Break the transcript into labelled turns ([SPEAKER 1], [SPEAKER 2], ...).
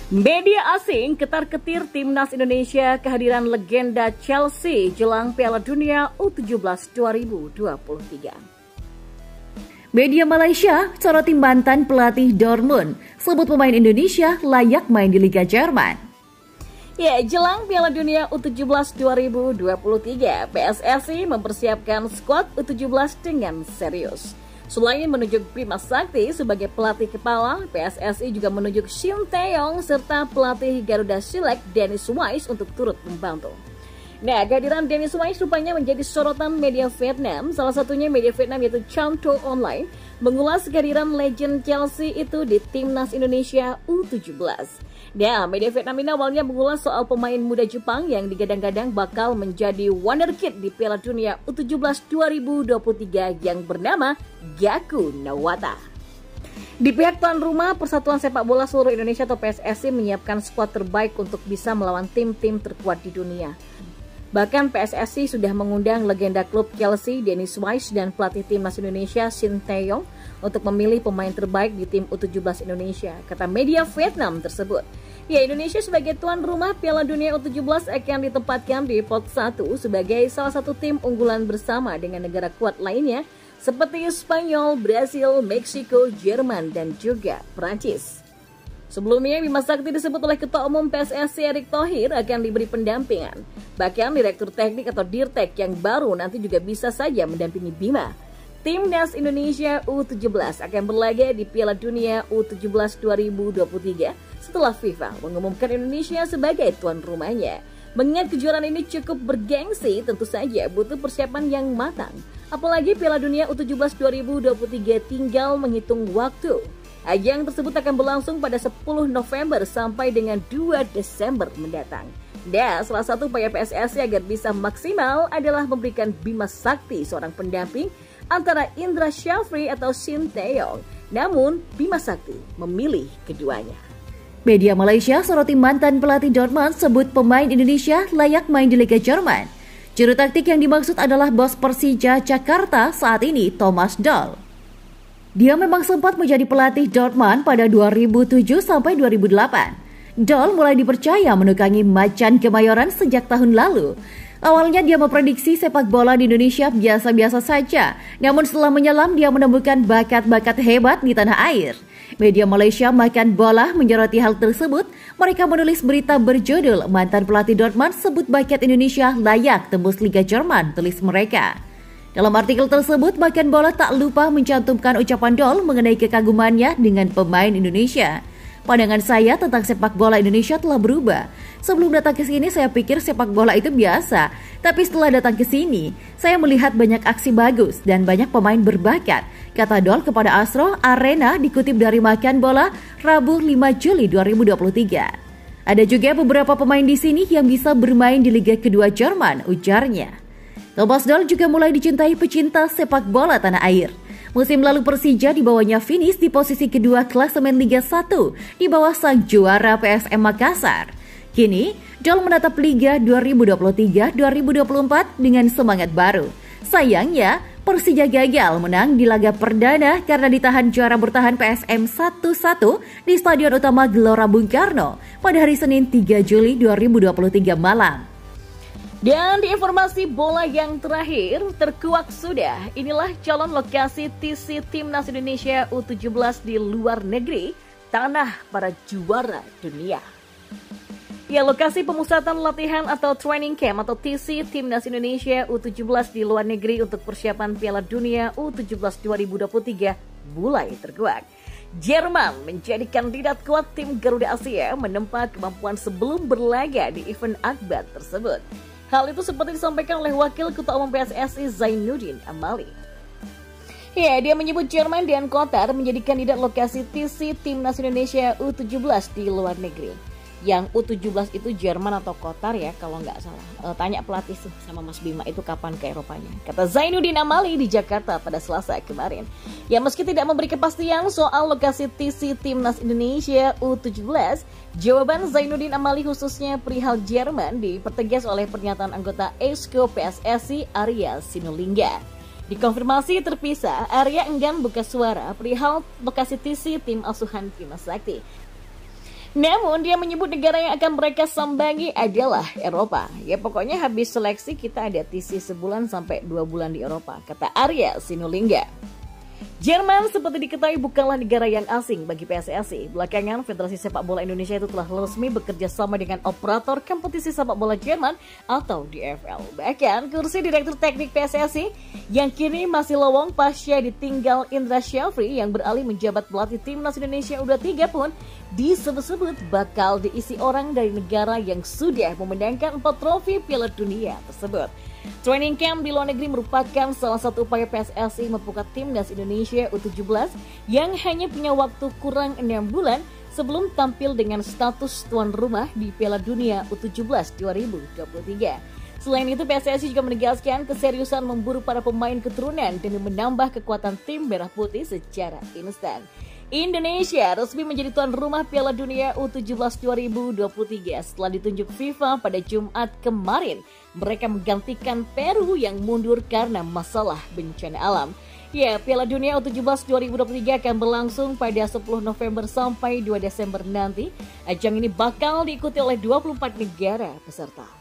[SPEAKER 1] Media asing ketar-ketir timnas Indonesia kehadiran legenda Chelsea jelang Piala Dunia U17 2023. Media Malaysia soroti mantan pelatih Dortmund, sebut pemain Indonesia layak main di Liga Jerman. Ya, jelang Piala Dunia U17 2023, PSSI mempersiapkan skuad U17 dengan serius. Selain menunjuk Bima Sakti sebagai pelatih kepala, PSSI juga menunjuk Shin Tae-yong serta pelatih Garuda Select Dennis Wise untuk turut membantu. Nah, kehadiran Dennis Wise rupanya menjadi sorotan media Vietnam, salah satunya media Vietnam yaitu Chanto Online, mengulas kehadiran legend Chelsea itu di timnas Indonesia U17. Nah, media Vietnam ini awalnya mengulas soal pemain muda Jepang yang digadang-gadang bakal menjadi wonderkid di Piala Dunia U17 2023 yang bernama Gaku Nawata. Di pihak tuan rumah, Persatuan Sepak Bola Seluruh Indonesia atau PSSI menyiapkan skuad terbaik untuk bisa melawan tim-tim terkuat di dunia. Bahkan PSSI sudah mengundang legenda klub Chelsea Dennis Wise dan pelatih timnas Indonesia Shin Tae-yong untuk memilih pemain terbaik di tim U17 Indonesia, kata media Vietnam tersebut. Ya, Indonesia sebagai tuan rumah Piala Dunia U17 akan ditempatkan di pot 1 sebagai salah satu tim unggulan bersama dengan negara kuat lainnya seperti Spanyol, Brasil, Meksiko, Jerman, dan juga Prancis. Sebelumnya, Bima Sakti disebut oleh Ketua Umum PSSI Erick Thohir akan diberi pendampingan. Bahkan Direktur Teknik atau Dirtek yang baru nanti juga bisa saja mendampingi Bima. Timnas Indonesia U17 akan berlaga di Piala Dunia U17 2023 setelah FIFA mengumumkan Indonesia sebagai tuan rumahnya. Mengingat kejuaraan ini cukup bergengsi, tentu saja butuh persiapan yang matang. Apalagi Piala Dunia U17 2023 tinggal menghitung waktu. Ajang tersebut akan berlangsung pada 10 November sampai dengan 2 Desember mendatang. Dan salah satu upaya PSSI agar bisa maksimal adalah memberikan Bima Sakti seorang pendamping antara Indra Syafri atau Shin Tae-yong. Namun, Bima Sakti memilih keduanya. Media Malaysia soroti mantan pelatih Dortmund sebut pemain Indonesia layak main di Liga Jerman. Juru taktik yang dimaksud adalah bos Persija Jakarta saat ini, Thomas Doll. Dia memang sempat menjadi pelatih Dortmund pada 2007 sampai 2008. Doll mulai dipercaya menukangi Macan Kemayoran sejak tahun lalu. Awalnya dia memprediksi sepak bola di Indonesia biasa-biasa saja, namun setelah menyelam dia menemukan bakat-bakat hebat di tanah air. Media Malaysia Makan Bola menyoroti hal tersebut. Mereka menulis berita berjudul mantan pelatih Dortmund sebut bakat Indonesia layak tembus Liga Jerman, tulis mereka. Dalam artikel tersebut, Makan Bola tak lupa mencantumkan ucapan Doll mengenai kekagumannya dengan pemain Indonesia. Pandangan saya tentang sepak bola Indonesia telah berubah. Sebelum datang ke sini saya pikir sepak bola itu biasa, tapi setelah datang ke sini, saya melihat banyak aksi bagus dan banyak pemain berbakat, kata Doll kepada Astro Arena dikutip dari Makan Bola Rabu 5 Juli 2023. Ada juga beberapa pemain di sini yang bisa bermain di Liga kedua Jerman, ujarnya. Thomas Doll juga mulai dicintai pecinta sepak bola tanah air. Musim lalu Persija dibawanya finish di posisi kedua klasemen Liga 1 di bawah sang juara PSM Makassar. Kini, Doll menatap Liga 2023-2024 dengan semangat baru. Sayangnya, Persija gagal menang di laga perdana karena ditahan juara bertahan PSM 1-1 di Stadion Utama Gelora Bung Karno pada hari Senin 3 Juli 2023 malam. Dan di informasi bola yang terakhir, terkuak sudah. Inilah calon lokasi TC Timnas Indonesia U17 di luar negeri, tanah para juara dunia. Ya, lokasi pemusatan latihan atau training camp atau TC Timnas Indonesia U17 di luar negeri untuk persiapan Piala Dunia U17 2023 mulai terkuak. Jerman menjadi kandidat kuat tim Garuda Asia menempa kemampuan sebelum berlaga di event akbar tersebut. Hal itu seperti disampaikan oleh Wakil Ketua Umum PSSI Zainuddin Amali. Ya, dia menyebut Jerman dan Qatar menjadi kandidat lokasi TC Timnas Indonesia U17 di luar negeri. Yang U17 itu Jerman atau Qatar ya kalau nggak salah. Tanya pelatih sama Mas Bima itu kapan ke Eropanya. Kata Zainuddin Amali di Jakarta pada Selasa kemarin. Ya, meski tidak memberi kepastian soal lokasi TC Timnas Indonesia U17, jawaban Zainuddin Amali khususnya perihal Jerman dipertegas oleh pernyataan anggota Exco PSSI Arya Sinulinga. Dikonfirmasi terpisah, Arya enggan buka suara perihal lokasi TC tim asuhan Bima Sakti. Namun dia menyebut negara yang akan mereka sambangi adalah Eropa. Ya pokoknya habis seleksi kita ada TC sebulan sampai 2 bulan di Eropa, kata Arya Sinulinga. Jerman seperti diketahui bukanlah negara yang asing bagi PSSI. Belakangan, Federasi Sepak Bola Indonesia itu telah resmi bekerja sama dengan operator kompetisi sepak bola Jerman atau DFL. Bahkan, kursi Direktur Teknik PSSI yang kini masih lowong pasca ditinggal Indra Syafri yang beralih menjabat pelatih Timnas Indonesia U23 pun disebut-sebut bakal diisi orang dari negara yang sudah memenangkan 4 trofi Piala Dunia tersebut. Training camp di luar negeri merupakan salah satu upaya PSSI membuka Timnas Indonesia U17 yang hanya punya waktu kurang 6 bulan sebelum tampil dengan status tuan rumah di Piala Dunia U17 2023. Selain itu, PSSI juga menegaskan keseriusan memburu para pemain keturunan demi menambah kekuatan tim merah putih secara instan. Indonesia resmi menjadi tuan rumah Piala Dunia U17 2023 setelah ditunjuk FIFA pada Jumat kemarin. Mereka menggantikan Peru yang mundur karena masalah bencana alam. Ya, Piala Dunia U17 2023 akan berlangsung pada 10 November sampai 2 Desember nanti. Ajang ini bakal diikuti oleh 24 negara peserta.